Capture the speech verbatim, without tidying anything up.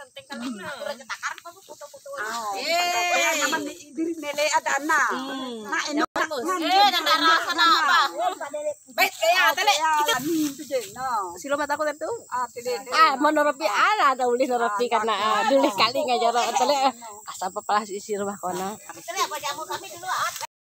senteng kali na. Takar pa puto-puto. Eh, naman diri nele ada na. Na eno Eh, nandarasa na ba? Bait kaya tali. Kita ni tu je no. Silo mata ko dito. Ah tele. Ah, menoropi ana ada uli noropi karena dulu kali ngajar tele asa pa pala si rumah kona. Tali apa jamu kami dulu.